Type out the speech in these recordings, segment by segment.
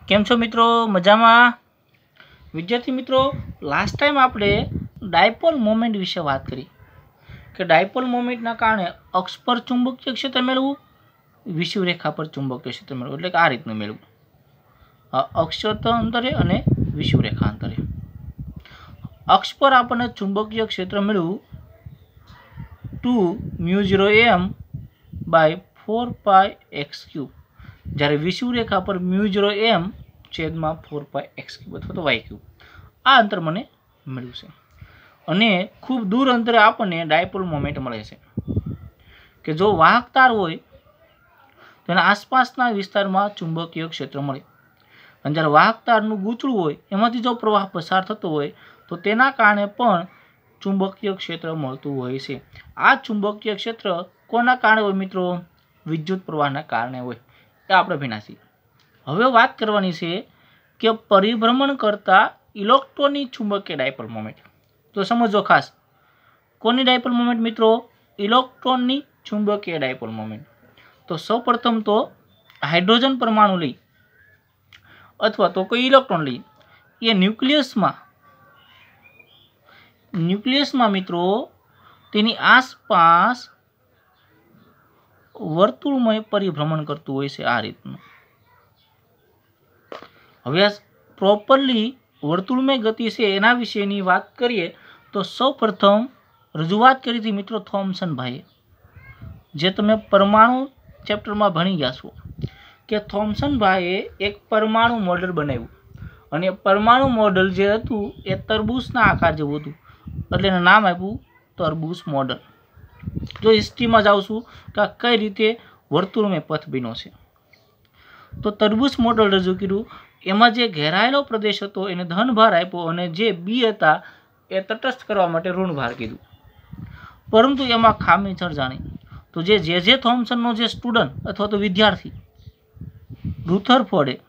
केम छो मित्रों मजामां। विद्यार्थी मित्रों लास्ट टाइम आपणे डायपोल मोमेंट विषे बात करी कि डायपोल मोमेंटना कारणे अक्ष पर चुंबकीय क्षेत्र मेळवुं, विषुवरेखा पर चुंबकीय क्षेत्र मेळवुं, એટલે કે આ રીતનું મેળવું અક્ષ અંતરે અને વિષુવરેખા અંતરે। અક્ષ પર આપણને ચુંબકીય ક્ષેત્ર મેળવ્યું 2μ0m/4πx3, જ્યારે વિષુવરેખા પર μ0m/4πx3 અથવા તો y3 આ અંતર મને મળ્યું છે। અને ખૂબ દૂર અંતરે આપણને ડાયપોલ મોમેન્ટ મળે છે કે જો વાહક તાર હોય તો એના આસપાસના વિસ્તારમાં ચુંબકીય ક્ષેત્ર મળે, અને જ્યારે વાહક તારનું ગૂંચળું હોય એમાંથી જો પ્રવાહ પસાર થતો હોય તો તેના કારણે પણ ચુંબકીય ક્ષેત્ર મળતું હોય છે। આ ચુંબકીય ક્ષેત્ર કોના કારણે હોય મિત્રો? વિદ્યુત પ્રવાહના કારણે હોય। એ આપણે ભણ્યા છીએ। હવે વાત કરવાની છે કે પરિભ્રમણ કરતા ઇલેક્ટ્રોનની ચુંબકીય ડાયપોલ મોમેન્ટ। તો સમજો ખાસ, કોની ડાયપોલ મોમેન્ટ મિત્રો? ઇલેક્ટ્રોનની ચુંબકીય ડાયપોલ મોમેન્ટ। તો સૌપ્રથમ તો હાઇડ્રોજન પરમાણુ લઈ અથવા તો કોઈ ઇલેક્ટ્રોન લઈ, એ ન્યુક્લિયસમાં મિત્રો તેની આસપાસ વર્તુળમય પરિભ્રમણ કરતું હોય છે આ રીતનું। હવે આ પ્રોપરલી વર્તુળમય ગતિ છે એના વિશેની વાત કરીએ તો સૌપ્રથમ રજૂઆત કરી હતી મિત્રો થોમ્સન ભાઈએ, જે તમે પરમાણુ ચેપ્ટરમાં ભણી ગયા છો કે થોમ્સન ભાઈએ એક પરમાણુ મોડેલ બનાવ્યું, અને પરમાણુ મોડેલ જે હતું એ તરબૂચના આકાર જેવું હતું, એટલે એનું નામ આપ્યું તરબૂચ મોડેલ। જો હિસ્ટ્રીમાં જાઉં છું કે આ કઈ રીતે વર્તુળમય પથ બન્યો છે, તો તરબૂચ મોડેલ રજૂ કર્યું। એમાં જે ઘેરાયેલો પ્રદેશ હતો એને ધનભાર આપ્યો, અને જે બી હતા એ તટસ્થ કરવા માટે ઋણભાર કીધું। પરંતુ એમાં ખામી સર્જાણી। તો જે થોમ્સનનો જે સ્ટુડન્ટ અથવા તો વિદ્યાર્થી રુથરફોર્ડે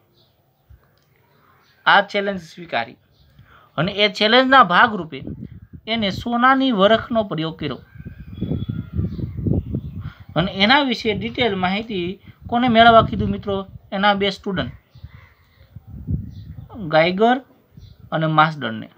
આ ચેલેન્જ સ્વીકારી, અને એ ચેલેન્જના ભાગરૂપે એને સોનાની વરખનો પ્રયોગ કર્યો, અને એના વિશે ડિટેલ માહિતી કોને મેળવવા કીધું મિત્રો? એના બે સ્ટુડન્ટ ગાઇગર અને માસ્ડરને।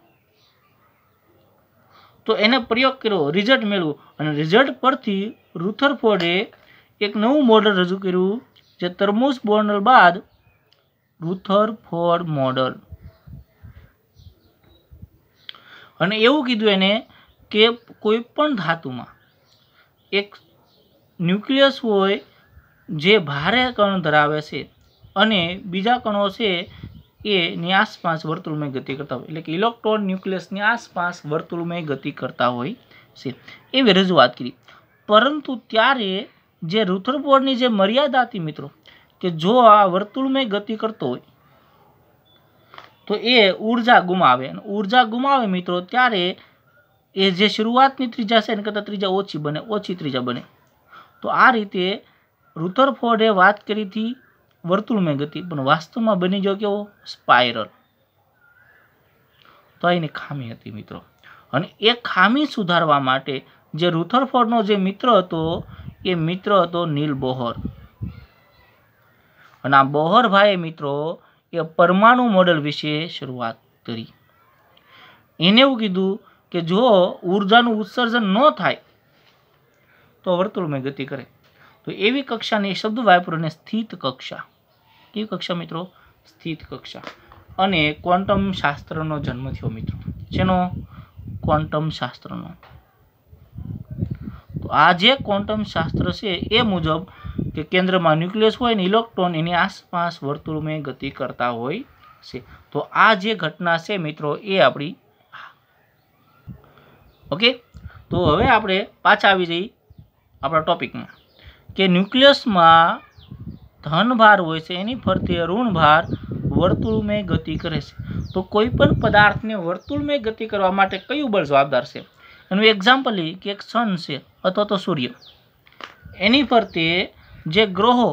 તો એને પ્રયોગ કર્યો, રિઝલ્ટ મેળવ્યું, અને રિઝલ્ટ પરથી રુથરફોર્ડે એક નવું મોડેલ રજૂ કર્યું, જે તરબૂચ મોડેલ બાદ રુથરફોર્ડ મોડેલ। અને એવું કીધું એને કે કોઈ પણ ધાતુમાં એક ન્યુક્લિયસ હોય જે ભારે કણ ધરાવે છે, અને બીજા કણો છે એની આસપાસ વર્તુળમય ગતિ કરતા હોય, એટલે કે ઇલેક્ટ્રોન ન્યુક્લિયસની આસપાસ વર્તુળમય ગતિ કરતા હોય છે, એવી રજૂઆત કરી। પરંતુ ત્યારે જે રુથરફોર્ડની જે મર્યાદા હતી મિત્રો, કે જો આ વર્તુળમય ગતિ કરતો હોય તો એ ઉર્જા ગુમાવે, અને ઉર્જા ગુમાવે મિત્રો ત્યારે એ જે શરૂઆતની ત્રિજ્યા છે એના કરતાં ત્રિજ્યા ઓછી ત્રિજ્યા બને। તો આ રીતે રુથરફોર્ડે વાત કરી હતી વર્તુળમય ગતિ, પણ વાસ્તવમાં બની ગયો કેવો? સ્પાઇરલ। તો એની ખામી હતી મિત્રો, અને એ ખામી સુધારવા માટે જે રુથરફોર્ડનો જે મિત્ર હતો એ મિત્ર હતો નીલ બોહર। અને આ બોહર ભાઈએ મિત્રો એ પરમાણુ મોડેલ વિશે શરૂઆત કરી। એને એવું કીધું કે જો ઉર્જાનું ઉત્સર્જન ન થાય તો વર્તુળમય ગતિ કરે, તો એવી કક્ષાની શબ્દ વાપરીને સ્થિત કક્ષા। કેવી કક્ષા મિત્રો? સ્થિત કક્ષા। અને ક્વોન્ટમ શાસ્ત્રનો જન્મ થયો મિત્રો। જેનો? ક્વોન્ટમ શાસ્ત્રનો। તો આ જે ક્વોન્ટમ શાસ્ત્ર છે એ મુજબ કે કેન્દ્રમાં ન્યુક્લિયસ હોય ને ઇલેક્ટ્રોન એની આસપાસ વર્તુળમય ગતિ કરતા હોય છે। તો આ જે ઘટના છે મિત્રો એ આપણી ઓકે। તો હવે આપણે પાછા આવી જઈએ આપણા ટોપિકમાં, કે ન્યુક્લિયસમાં ધનભાર હોય છે, એની ફરતે ઋણભાર વર્તુળમય ગતિ કરે છે। તો કોઈ પણ પદાર્થને વર્તુળમય ગતિ કરવા માટે કયું બળ જવાબદાર છે? એનું એક્ઝામ્પલ લઈએ કે એક સન છે અથવા તો સૂર્ય, એની ફરતે જે ગ્રહો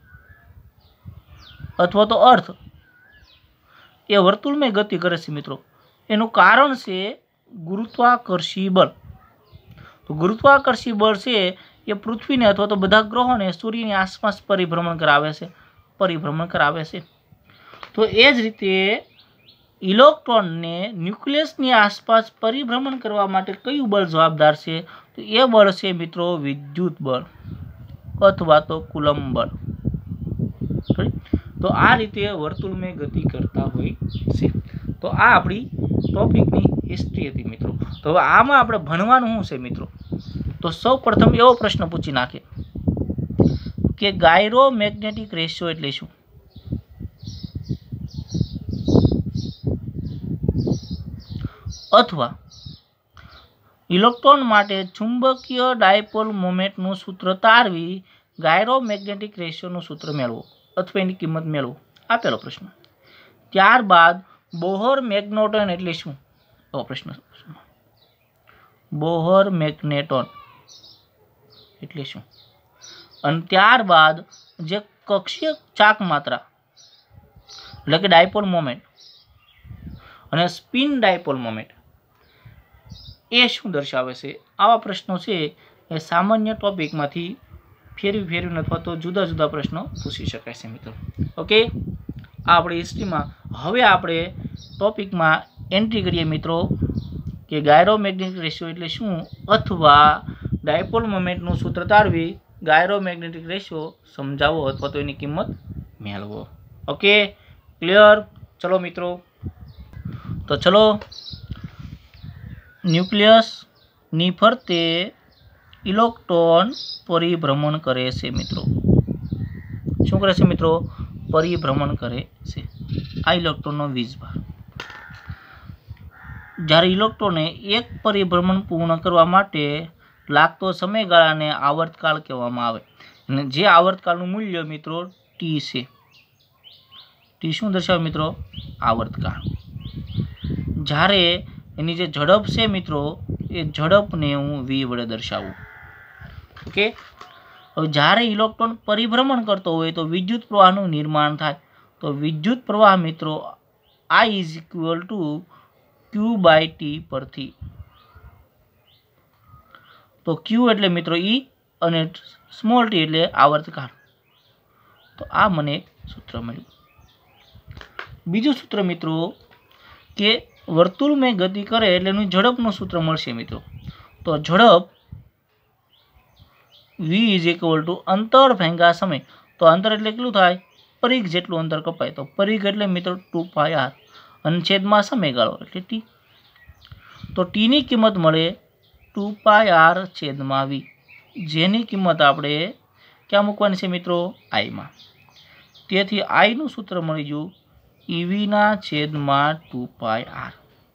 અથવા તો અર્થ એ વર્તુળમય ગતિ કરે છે મિત્રો। એનું કારણ છે ગુરુત્વાકર્ષી બળ। તો ગુરુત્વાકર્ષી બળ છે એ પૃથ્વીને અથવા તો બધા ગ્રહોને સૂર્યની આસપાસ પરિભ્રમણ કરાવે છે। તો એ જ રીતે ઇલેક્ટ્રોનને ન્યુક્લિયસની આસપાસ પરિભ્રમણ કરવા માટે કયું બળ જવાબદાર છે? તો એ બળ છે મિત્રો વિદ્યુત બળ અથવા તો કુલમ્બ બળ. તો આ રીતે વર્તુળમાં ગતિ કરતા હોય છે. તો આ આપણી ટોપિકની હિસ્ટ્રી હતી મિત્રો. તો હવે આમાં આપણે ભણવાનું શું છે મિત્રો? તો સૌ પ્રથમ એવો પ્રશ્ન પૂછી નાખે કે ગાયરોમેગ્નેટિક રેશિયો એટલે શું? અથવા ઇલેક્ટ્રોન માટે ચુંબકીય ડાયપોલ મોમેન્ટનું સૂત્ર તારવી ગાયરોમેગ્નેટિક રેશિયોનું સૂત્ર મેળવો અથવા એની કિંમત મેળવો. આપેલો પ્રશ્ન. ત્યારબાદ બોહર મેગ્નેટોન એટલે શું? એવો પ્રશ્ન. બોહર મેગ્નેટોન એટલે શું? અને ત્યારબાદ જે કક્ષીય ચાક માત્રા એટલે કે ડાયપોલ મોમેન્ટ અને સ્પિન ડાયપોલ મોમેન્ટ એ શું દર્શાવે છે? આવા પ્રશ્નો છે એ સામાન્ય ટોપિકમાંથી ફેરવીને અથવા તો જુદા જુદા પ્રશ્નો પૂછી શકાય છે મિત્રો. ઓકે, આ આપણી હિસ્ટ્રીમાં. હવે આપણે ટોપિકમાં એન્ટ્રી કરીએ મિત્રો કે ગાયરોમેગ્નેટિક રેશિયો એટલે શું અથવા ડાયપોલ મોમેન્ટનું સૂત્ર તારવી ગાયરોમેગ્નેટિક રેશિયો સમજાવો અથવા તો એની કિંમત મેળવો. Okay, clear? ચલો મિત્રો, તો ચલો. ન્યુક્લિયસની ફરતે ઇલેક્ટ્રોન પરિભ્રમણ કરે છે મિત્રો. શું કરે છે મિત્રો? પરિભ્રમણ કરે છે. આ ઇલેક્ટ્રોનનો વીજભાર. જ્યારે ઇલેક્ટ્રોને એક પરિભ્રમણ પૂર્ણ કરવા માટે લાગતો સમયગાળાને આવર્તકાળ કહેવામાં આવે. અને જે આવર્તકાળનું મૂલ્ય મિત્રો ટી છે. ટી શું દર્શાવે મિત્રો? આવર્તકાળ. જ્યારે એની જે ઝડપ છે મિત્રો એ ઝડપને હું વી વડે દર્શાવું. ઓકે, હવે જ્યારે ઇલેક્ટ્રોન પરિભ્રમણ કરતો હોય તો વિદ્યુત પ્રવાહનું નિર્માણ થાય. તો વિદ્યુત પ્રવાહ મિત્રો I is equal to Q by T પરથી. તો ક્યુ એટલે મિત્રો ઈ અને સ્મોલ ટી એટલે આવર્તકાળ. તો આ મને સૂત્ર મળ્યું. બીજું સૂત્ર મિત્રો કે વર્તુળમાં ગતિ કરે એટલે એનું ઝડપનું સૂત્ર મળશે મિત્રો. તો ઝડપ v ઇઝ ઇક્વલ ટુ અંતર ભાગ્યા સમય. તો અંતર એટલે કેટલું થાય? પરિઘ જેટલું અંતર કપાય. તો પરિઘ એટલે મિત્રો 2πr અને છેદમાં સમયગાળો એટલે t. તો t ની કિંમત મળે 2πr છેદમાં v, જેની કિંમત આપણે ક્યાં મૂકવાની છે મિત્રો? I માં. તેથી I નું સૂત્ર મળી ગયું EV ના છેદમાં 2πr.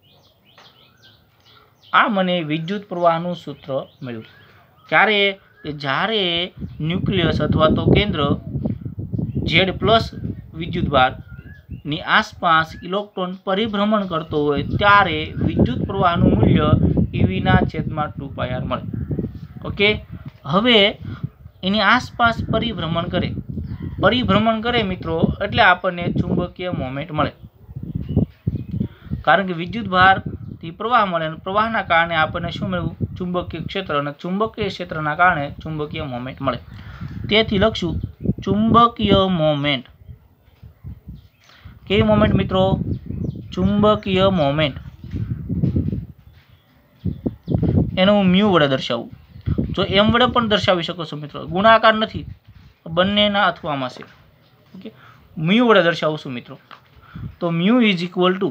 આ મને વિદ્યુત પ્રવાહનું સૂત્ર મળ્યું. ક્યારે? જ્યારે ન્યુક્લિયસ અથવા તો કેન્દ્ર Z+ વિદ્યુતભારની આસપાસ ઇલેક્ટ્રોન પરિભ્રમણ કરતો હોય ત્યારે વિદ્યુત પ્રવાહનું મૂલ્ય EV ના છેદમાં 2πr મળે. ઓકે, હવે એની આસપાસ પરિભ્રમણ કરે મિત્રો એટલે આપણને ચુંબકીય મોમેન્ટ મળે. કારણ કે વિદ્યુત ભારથી પ્રવાહ મળે અને પ્રવાહના કારણે આપણને શું મળ્યું? ચુંબકીય ક્ષેત્ર, અને ચુંબકીય ક્ષેત્રના કારણે ચુંબકીય મોમેન્ટ મળે. તેથી લખશું ચુંબકીય મોમેન્ટ. કેવી મોમેન્ટ મિત્રો? ચુંબકીય મોમેન્ટ. એને હું મ્યુ વડે દર્શાવું. જો એમ વડે પણ દર્શાવી શકો છો મિત્રો, ગુણાકાર નથી, બંનેના અથવામાં છે. ઓકે, મ્યુ વડે દર્શાવું છું મિત્રો. તો mu is equal to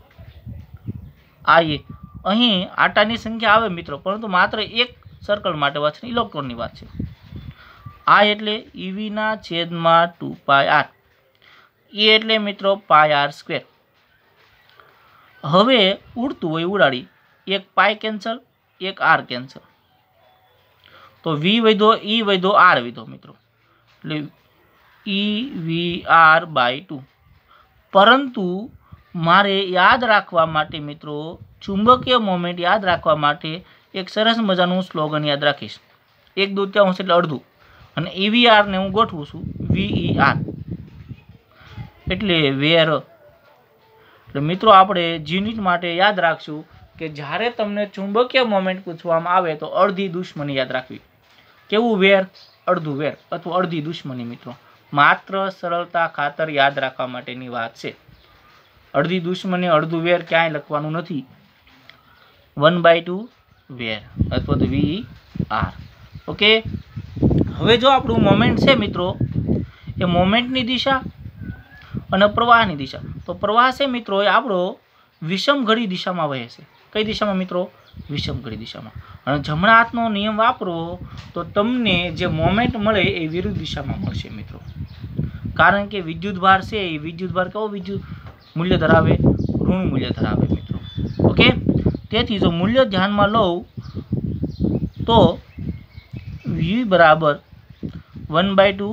I. અહીં આટાની સંખ્યા આવે મિત્રો, પરંતુ માત્ર એક સર્કલ માટે વાત છે, ઇલેક્ટ્રોનની વાત છે. I એટલે EV ના છેદમાં 2πr. E એટલે મિત્રો πr². હવે ઉડતું હોય ઉડાડી, એક પાઈ કેન્સલ, એક r કેન્સલ. તો V વધ્યો, E વધ્યો, r વધ્યો મિત્રો, એટલે EVR/2. પરંતુ મારે યાદ રાખવા માટે મિત્રો ચુંબકીય મોમેન્ટ યાદ રાખવા માટે એક સરસ મજાનું સ્લોગન યાદ રાખીશ. 1/2 એટલે અડધું, અને EVR ને હું ગોઠવું છું VER એટલે વેર. એટલે મિત્રો આપણે યુનિટ માટે યાદ રાખશું કે જ્યારે તમને ચુંબકીય મોમેન્ટ પૂછવામાં આવે તો અડધી દુશ્મની યાદ રાખવી. કેવું વેર? અડધું વેર અથવા અડધી દુશ્મની મિત્રો. માત્ર સરળતા ખાતર યાદ રાખવા માટેની વાત છે. અડધી દુશ્મની અડધું વેર ક્યાંય લખવાનું નથી. 1/2 વેર અથવા તો VAR. ઓકે, હવે જો આપણું મોમેન્ટ છે મિત્રો, એ મોમેન્ટની દિશા અને પ્રવાહની દિશા. તો પ્રવાહ છે મિત્રો એ આપણો વિષમ ઘડી દિશામાં વહે છે. કઈ દિશામાં મિત્રો? વિષમ ઘડી દિશામાં. અને જમણા હાથનો નિયમ વાપરો તો તમને જે મોમેન્ટ મળે એ વિરુદ્ધ દિશામાં મળશે મિત્રો. કારણ કે વિદ્યુતભાર છે એ વિદ્યુતભાર કેવો વિદ્યુત મૂલ્ય ધરાવે? ઋણ મૂલ્ય ધરાવે મિત્રો. ઓકે, તેથી જો મૂલ્ય ધ્યાનમાં લઉં તો V બરાબર 1/2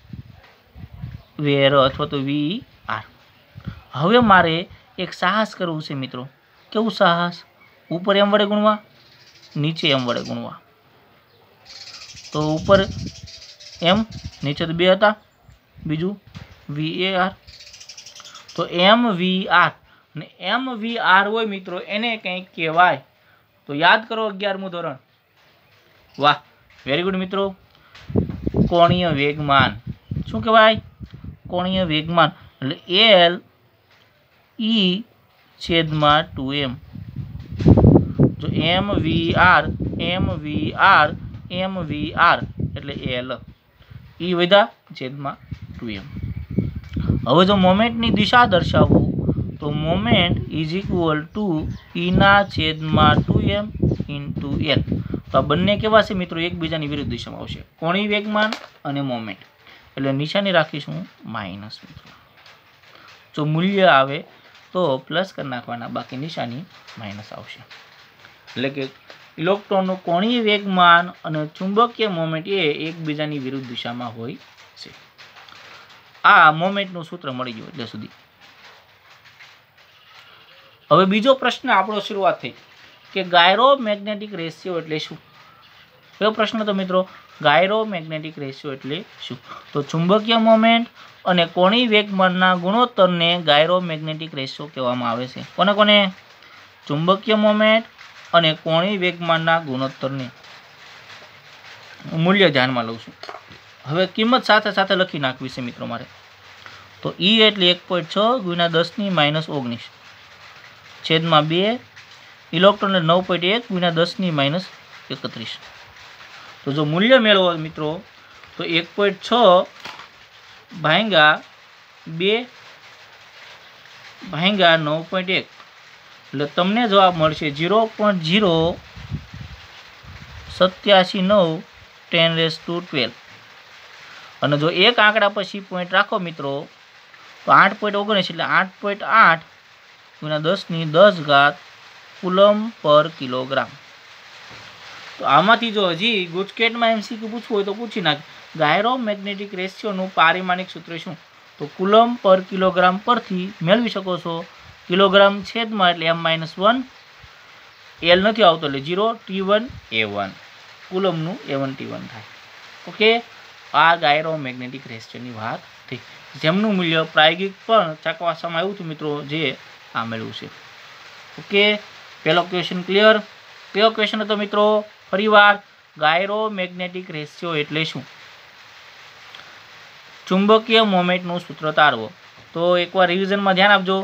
વેર અથવા તો VAR. હવે મારે એક સાહસ કરવું છે મિત્રો. કેવું સાહસ? ઉપર m વડે ગુણવા, નીચે m વડે ગુણવા. તો ઉપર m, નીચે તો 2 હતા, બીજું VAR. તો MVR અને MVR હોય મિત્રો એને કંઈક કહેવાય. તો યાદ કરો 11મું ધોરણ. વાહ, વેરી ગુડ મિત્રો. કોણીય વેગમાન. શું કહેવાય? કોણીય વેગમાન. એટલે LE/2m. જો MVR એટલે L E વધ્યા છેદમાં 2m. હવે જો મોમેન્ટની દિશા દર્શાવવું તો moment is equal to E/2m into L. તો આ બંને કેવા છે મિત્રો? એકબીજાની વિરુદ્ધ દિશામાં આવશે. કોણીય વેગમાન અને મોમેન્ટ. એટલે નિશાની રાખીશું માઇનસ મિત્રો. જો મૂલ્ય આવે તો પ્લસ કરી નાખવાના, બાકી નિશાની માઇનસ આવશે. એટલે કે ઇલેક્ટ્રોનનું કોણીય વેગમાન અને ચુંબકીય મોમેન્ટ એ એકબીજાની વિરુદ્ધ દિશામાં હોય છે. આ મોમેન્ટનું સૂત્ર મળી ગયું એટલે સુધી. હવે બીજો પ્રશ્ન આપણો શરૂઆત થઈ કે ગાયરોમેગ્નેટિક રેશિયો એટલે શું? કયો પ્રશ્ન તો મિત્રો? ગાયરોમેગ્નેટિક રેશિયો એટલે શું? તો ચુંબકીય મોમેન્ટ અને કોણીય વેગમાનના ગુણોત્તરને ગાયરોમેગ્નેટિક રેશિયો કહેવામાં આવે છે. કોને કોને? ચુંબકીય મોમેન્ટ અને કોણીય વેગમાનના ગુણોત્તરને. મૂલ્ય ધ્યાનમાં લઉં છું. હવે કિંમત સાથે સાથે લખી નાખવી છે મિત્રો મારે. તો E એટલે 1.6 ગુણ્યા 10⁻19 છેદમાં 2. ઇલેક્ટ્રોન 9.1 ગુણ્યા 10⁻31. તો જો મૂલ્ય મેળવો મિત્રો તો 1.6 ભાગ્યા 2 ભાગ્યા 9.1 એટલે તમને જવાબ મળશે 0.0789 10⁻12. અને જો એક આંકડા પછી પોઈન્ટ રાખો મિત્રો તો 8.19 એટલે 8.8 ગુણ્યા 10⁻10 કુલમ પર કિલોગ્રામ. તો આમાંથી જો હજી ગુજકેટમાં MCQ પૂછવું હોય તો પૂછી નાખ. ગાયરોમેગ્નેટિક રેશિયોનું પારિમાણિક સૂત્ર શું? તો કુલમ પર કિલોગ્રામ પરથી મેળવી શકો છો. કિલોગ્રામ છેદમાં એટલે m-1, L નથી આવતો એટલે 0, T1 A1, કુલમનું A1 T1 થાય. ઓકે, આ ગાયરોમેગ્નેટિક રેશિયોની વાત થઈ, જેમનું મૂલ્ય પ્રાયોગિક પણ ચકાસવામાં આવ્યું હતું મિત્રો, જે આ મેળવ્યું છે. ઓકે, પહેલો ક્વેશ્ચન ક્લિયર. કયો ક્વેશ્ચન હતો મિત્રો? ફરીવાર, ગાયરોમેગ્નેટિક રેશિયો એટલે શું? ચુંબકીય મોમેન્ટનું સૂત્ર તારવો. તો એકવાર રિવિઝનમાં ધ્યાન આપજો.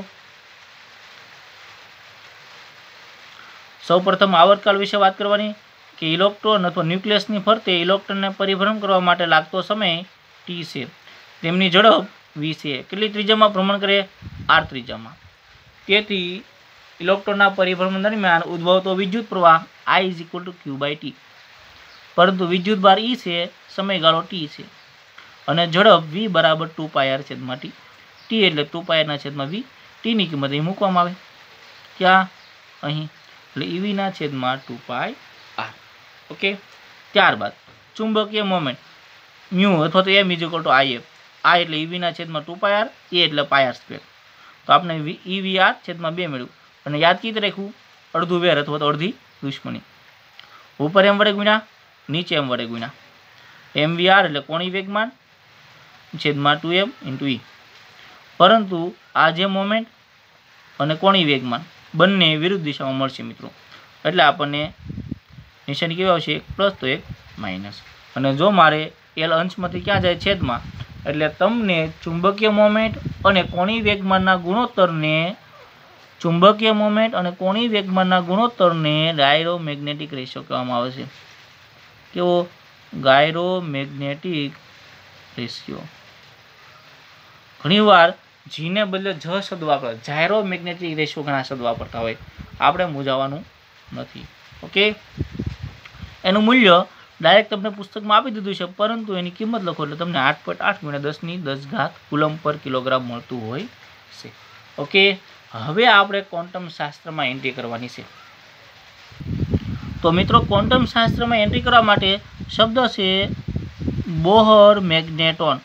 સૌપ્રથમ આવર્તકાળ વિશે વાત કરવાની કે ઇલેક્ટ્રોન અથવા ન્યુક્લિયસની ફરતે ઇલેક્ટ્રોનને પરિભ્રમણ કરવા માટે લાગતો સમય T છે. તેમની ઝડપ V છે. કેટલી ત્રિજ્યામાં ભ્રમણ કરે? R ત્રિજ્યામાં. તેથી ઇલેક્ટ્રોનના પરિભ્રમણ દરમિયાન ઉદ્ભવતો વિદ્યુત પ્રવાહ I=Q/T. પરંતુ વિદ્યુતભાર E છે, સમયગાળો T છે અને ઝડપ V બરાબર 2πr/T. T એટલે 2πr/V. T ની કિંમત અહીં મૂકવામાં આવે. ક્યાં? અહીં. એટલે EV/2πr. ઓકે, ત્યારબાદ ચુંબકીય મોમેન્ટ મ્યુ અથવા તો M = IF. I એટલે EV/2πr, A એટલે πr². તો આપણે EVR/2 મેળવ્યું અને યાદ કીધે રાખ્યું અડધું વેર અથવા તો અડધી દુશ્મની. ઉપર M વડે ગુણ્યા, નીચે M વડે ગુણ્યા. MVR એટલે કોણીય વેગમાન છેદમાં 2m ઇન્ટુ E. પરંતુ આ જે મોમેન્ટ અને કોણીય વેગમાન બંને વિરુદ્ધ દિશામાં મળશે મિત્રો. એટલે આપણને નિશાની કેવી આવશે? એક પ્લસ તો એક માઇનસ. અને જો મારે L અંશમાંથી ક્યાં જાય? છેદમાં. એટલે તમને ચુંબકીય મોમેન્ટ અને કોણીય વેગમાનના ગુણોત્તરને ચુંબકીય મોમેન્ટ અને કોણીય વેગમાનના ગુણોત્તરને ગાયરોમેગ્નેટિક રેશિયો કહેવામાં આવે છે. કેવો? Gyromagnetic ratio. ઘણીવાર જીને બદલે જ શબ્દ વાપરે, જાયરોમેગ્નેટિક રેશિયો ઘણા શબ્દ વાપરતા હોય, આપણે મૂંઝાવાનું નથી. ઓકે, એનું મૂલ્ય ડાયરેક્ટ તમને પુસ્તકમાં આપી દીધું છે, પરંતુ એની કિંમત લખો એટલે તમને 8.8 × 10 કુલમ પર કિલોગ્રામ મળતું હોય છે. ઓકે, હવે આપણે ક્વોન્ટમ શાસ્ત્રમાં એન્ટ્રી કરવાની છે. તો મિત્રો, ક્વોન્ટમ શાસ્ત્રમાં એન્ટ્રી કરવા માટે શબ્દ છે બોહર મેગ્નેટોન.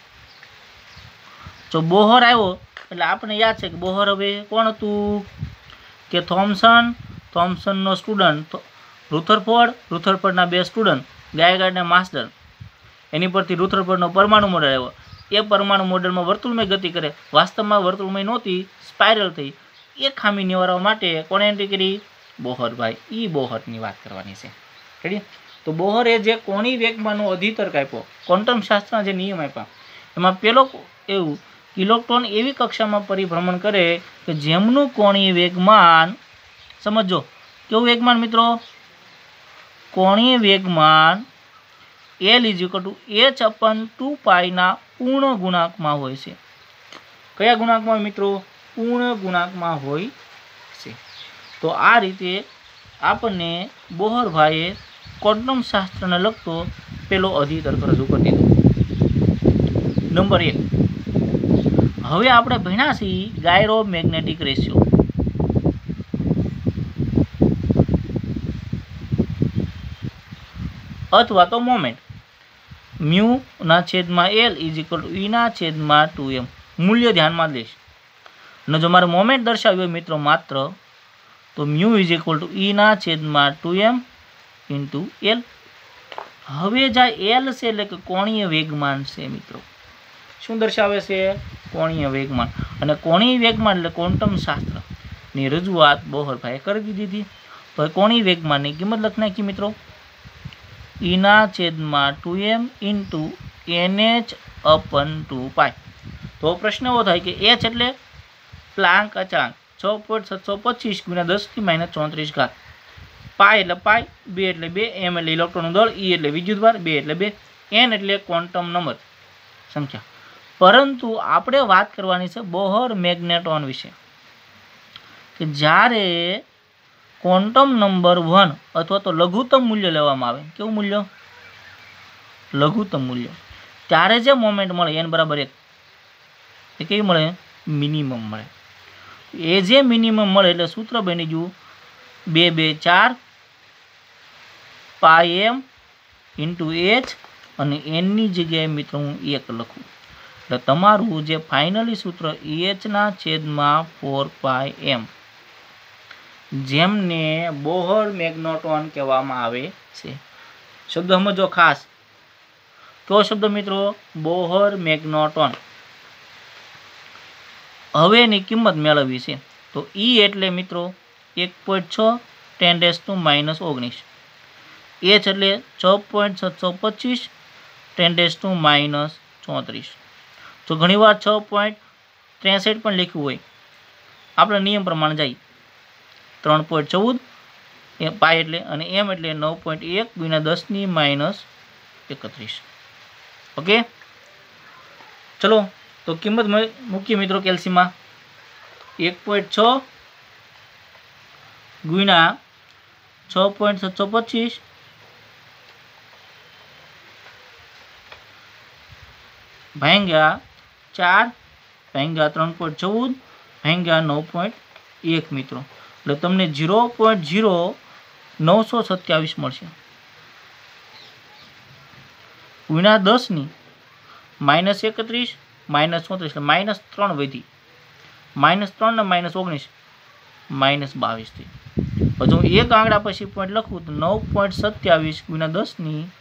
જો બોહર આવ્યો એટલે આપણને યાદ છે કે બોહર હવે કોણ હતું? કે થોમ્સનનો સ્ટુડન્ટ રુથરફોર્ડના 2 સ્ટુડન્ટ ગાયગાર્ડ અને માસ્ટર. એની પરથી રુથરફોર્ડનો પરમાણુ મોડેલ આવ્યો. એ પરમાણુ મોડેલમાં વર્તુળમય ગતિ કરે, વાસ્તવમાં વર્તુળમય નહોતી, સ્પાઇરલ થઈ. એ ખામી નિવારવા માટે કોણે એન્ટ્રી કરી? બોહરભાઈ. ઈ બોહરની વાત કરવાની છે. રેડી? તો બોહરે જે કોણીય વેગમાનનો અધિતર્ક આપ્યો, ક્વોન્ટમ શાસ્ત્રના જે નિયમ આપ્યા, એમાં પેલો એવું, ઇલેક્ટ્રોન એવી કક્ષામાં પરિભ્રમણ કરે કે જેમનું કોણીય વેગમાન, સમજો કેવું વેગમાન મિત્રો? કોણીય વેગમાન L = h/2π ના પૂર્ણ ગુણાંકમાં હોય છે. કયા ગુણાંકમાં મિત્રો? પૂર્ણ ગુણાંકમાં હોય છે. તો આ રીતે આપણને બોહરભાઈએ ક્વોન્ટમ શાસ્ત્રને લગતો પેલો અધિતર્ક રજૂ કરી દીધો. નંબર 1. હવે આપણે ભણ્યા છીએ ગાયરોમેગ્નેટિક રેશિયો. અથવા તો મોમેન્ટ μ/L = E/2m. મૂલ્ય ધ્યાનમાં લઈશ. અને જો મારે મોમેન્ટ દર્શાવ્યું હોય મિત્રો માત્ર, તો μ = E/2m × L. હવે જ્યાં L છે એટલે કે કોણીય વેગમાન છે મિત્રો. શું દર્શાવે છે? કોણીય વેગમાન. અને કોણીય વેગમાન એટલે ક્વોન્ટમ શાસ્ત્રની રજૂઆત બોહરભાઈએ કરી દીધી. તો કોણીય વેગમાનની કિંમત લખી નાખી મિત્રો, E/2m × nh/2π. તો પ્રશ્ન એવો થાય કે h એટલે પ્લાન્ક અચળાંક 6.725 × 10 - 34. પાઈ એટલે પાઈ, 2 એટલે 2, m એટલે ઇલેક્ટ્રોનનું દળ, e એટલે વિદ્યુતભાર, 2 એટલે 2, n એટલે ક્વોન્ટમ નંબર સંખ્યા. પરંતુ આપણે વાત કરવાની છે બોહર મેગ્નેટોન વિશે, કે જ્યારે ક્વોન્ટમ નંબર 1 અથવા તો લઘુત્તમ મૂલ્ય લેવામાં આવે. કેવું મૂલ્ય? લઘુત્તમ મૂલ્ય. ત્યારે જે મોમેન્ટ મળે n = 1, એ કેવી મળે? મિનિમમ મળે. એ જે મિનિમમ મળે એટલે સૂત્ર બની ગયું 2 2 4 πm × h, અને n ની જગ્યાએ મિત્રો હું 1 લખું. એટલે તમારું જે ફાઇનલી સૂત્ર EH/4πm, જેમને બોહર મેગ્નેટોન કહેવામાં આવે છે. શબ્દ સમજો ખાસ. કયો શબ્દ મિત્રો? Bohr magneton. હવે એની કિંમત મેળવવી છે. તો E એટલે મિત્રો 1.6 × 10⁻19. h એટલે 6.725 × 10⁻34. તો ઘણીવાર 6.63 પણ લખ્યું હોય, આપણે નિયમ પ્રમાણે જાય 3.14 પાઈ એટલે, અને m એટલે 9.1 × 10⁻31. ઓકે, ચલો તો કિંમત મૂકીએ મિત્રો કેલ્સીમાં. 1.6 × 6.725 ભાગ્યા 4 ભાગ્યા 3.14 ભાગ્યા 9.1 મિત્રો. એટલે તમને 0.0927 મળશે. ગુણ્યા 10⁻31 -34 એટલે -3 વધી, -3 ને -19 -22 થઈ. પછી હું એક આંકડા પછી પોઈન્ટ લખું તો 9.27 ×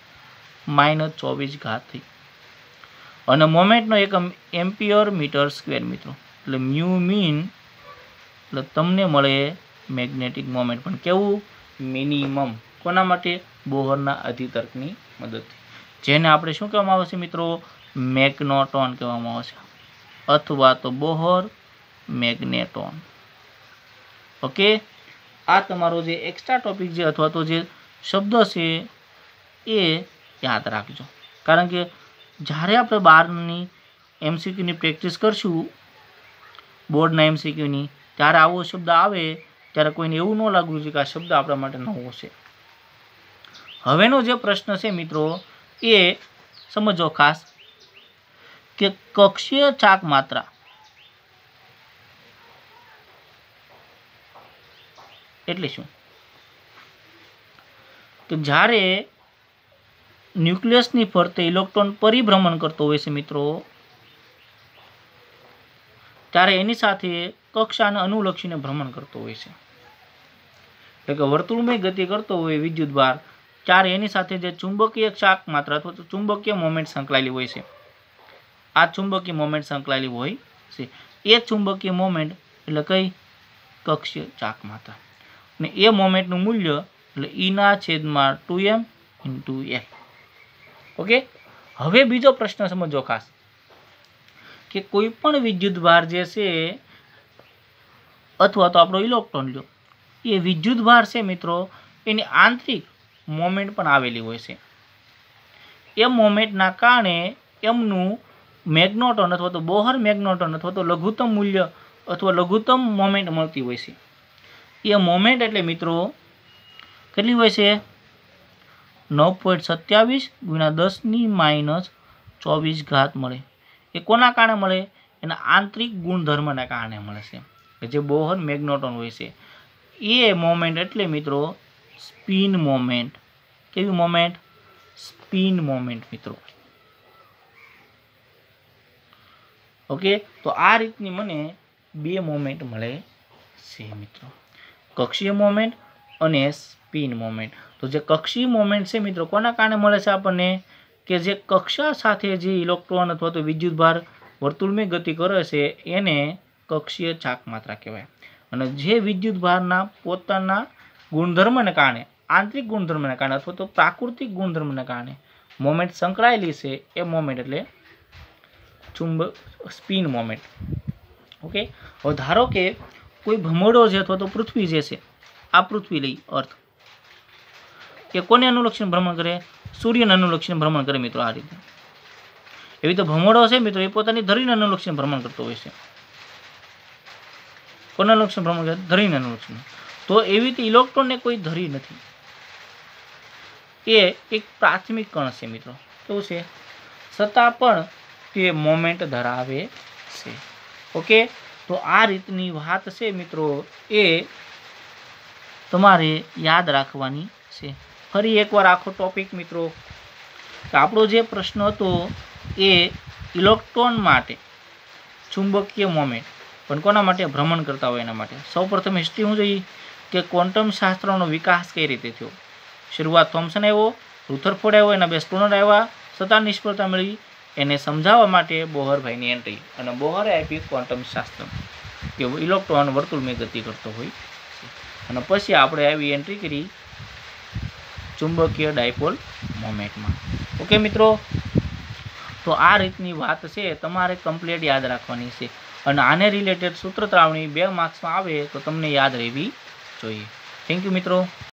10⁻24 થઈ. અને મોમેન્ટનો એકમ એમ્પિયર મીટર સ્ક્વેર મિત્રો. એટલે મ્યુ મીન એટલે તમને મળે મેગ્નેટિક મોમેન્ટ. પણ કેવું? મિનિમમ. કોના માટે? બોહરના અધિતર્કની મદદથી, જેને આપણે શું કહેવામાં આવે છે મિત્રો? મેગ્નેટોન કહેવામાં આવે છે, અથવા તો બોહર મેગ્નેટોન. ઓકે, આ તમારો જે એક્સ્ટ્રા ટોપિક છે અથવા તો જે શબ્દ છે એ યાદ રાખજો, કારણ કે જ્યારે આપણે 12ની MCQની પ્રેક્ટિસ કરશું, બોર્ડના MCQની, ત્યારે આવો શબ્દ આવે ત્યારે કોઈને એવું ન લાગવું જોઈએ કે આ શબ્દ આપણા માટે નવો છે. હવેનો જે પ્રશ્ન છે મિત્રો એ સમજો ખાસ કે કક્ષીય ચાક માત્રા એટલે શું? તો જ્યારે ન્યુક્લિયસની ફરતે ઇલેક્ટ્રોન પરિભ્રમણ કરતો હોય છે મિત્રો, ત્યારે એની સાથે કક્ષાને અનુલક્ષીને ભ્રમણ કરતો હોય છે. એટલે કે વર્તુળમય ગતિ કરતો હોય વિદ્યુતભાર, ત્યારે એની સાથે જે ચુંબકીય ચાક માત્રા અથવા તો ચુંબકીય મોમેન્ટ સંકળાયેલી હોય છે, આ ચુંબકીય મોમેન્ટ સંકળાયેલી હોય છે, એ ચુંબકીય મોમેન્ટ એટલે કઈ? કક્ષીય ચાક માત્રા. અને એ મોમેન્ટનું મૂલ્ય એટલે E/2m × L. ઓકે, હવે બીજો પ્રશ્ન સમજો ખાસ કે કોઈ પણ વિદ્યુતભાર જે છે અથવા તો આપણો ઇલેક્ટ્રોન લ્યો, એ વિદ્યુતભાર છે મિત્રો, એની આંતરિક મોમેન્ટ પણ આવેલી હોય છે. એ મોમેન્ટના કારણે એમનું મેગ્નેટોન અથવા તો બોહર મેગ્નેટોન અથવા તો લઘુત્તમ મૂલ્ય અથવા લઘુત્તમ મોમેન્ટ મળતી હોય છે. એ મોમેન્ટ એટલે મિત્રો કેટલી હોય છે? 9.27 × 10⁻²4 મળે. એ કોના કારણે મળે? એના આંતરિક ગુણધર્મના કારણે મળે છે, કે જે બોહર મેગ્નેટોન હોય છે. એ મોમેન્ટ એટલે મિત્રો સ્પિન મોમેન્ટ. કેવી મોમેન્ટ? સ્પિન મોમેન્ટ મિત્રો. ઓકે, તો આ રીતની મને બે મોમેન્ટ મળે છે મિત્રો, કક્ષીય મોમેન્ટ અને સ્પિન મોમેન્ટ. તો જે કક્ષીય મોમેન્ટ છે મિત્રો કોના કારણે મળે છે આપણને? કે જે કક્ષા સાથે જે ઇલેક્ટ્રોન અથવા તો વિદ્યુતભાર વર્તુળમય ગતિ કરે છે એને કક્ષીય ચાક માત્રા કહેવાય. અને જે વિદ્યુતભારના પોતાના ગુણધર્મને કારણે, આંતરિક ગુણધર્મને કારણે અથવા તો પ્રાકૃતિક ગુણધર્મને કારણે મોમેન્ટ સંકળાયેલી છે, એ મોમેન્ટ એટલે સ્પિન મોમેન્ટ. ઓકે, હવે ધારો કે કોઈ ભમરડો છે અથવા તો પૃથ્વી જે છે, આ પૃથ્વી લઈ અર્થ, કે કોને અનુલક્ષીને ભ્રમણ કરે? સૂર્યને અનુલક્ષીને ભ્રમણ કરે મિત્રો. આ રીતે એવી તો ભમરડો છે મિત્રો, એ પોતાની ધરીને અનુલક્ષીને ભ્રમણ કરતો હોય છે. કોને અનુલક્ષીને ભ્રમણ કરે? ધરીને અનુલક્ષીને. તો એવી રીતે ઇલેક્ટ્રોનને કોઈ ધરી નથી, એ એક પ્રાથમિક કણ છે મિત્રો. કેવું છે? છતાં પણ તે મોમેન્ટ ધરાવે છે. ઓકે, તો આ રીતની વાત છે મિત્રો, એ તમારે યાદ રાખવાની છે. ફરી એકવાર આખો ટોપિક મિત્રો, આપણો જે પ્રશ્ન હતો એ ઇલેક્ટ્રોન માટે ચુંબકીય મોમેન્ટ, પણ કોના માટે? ભ્રમણ કરતા હોય એના માટે. સૌપ્રથમ હિસ્ટ્રી શું જોઈએ કે ક્વોન્ટમ શાસ્ત્રનો વિકાસ કઈ રીતે થયો. શરૂઆત થોમ્સન આવ્યો, રુથરફોર્ડ આવ્યો, એના બે સ્ટુડન્ટ આવ્યા, છતાં નિષ્ફળતા મળી. એને સમજાવવા માટે બોહરભાઈની એન્ટ્રી, અને બોહરે આપી ક્વોન્ટમ શાસ્ત્ર કે ઇલેક્ટ્રોન વર્તુળમય ગતિ કરતો હોય. અને પછી આપણે આવી એન્ટ્રી કરી ચુંબકીય ડાયપોલ મોમેન્ટમાં. ઓકે મિત્રો, તો આ રીતની વાત છે, તમારે કમ્પ્લીટ યાદ રાખવાની છે. અને આને રિલેટેડ સૂત્રતાવણી 2 માર્ક્સમાં આવે તો તમને યાદ રહેવી જોઈએ. થેન્ક યુ મિત્રો.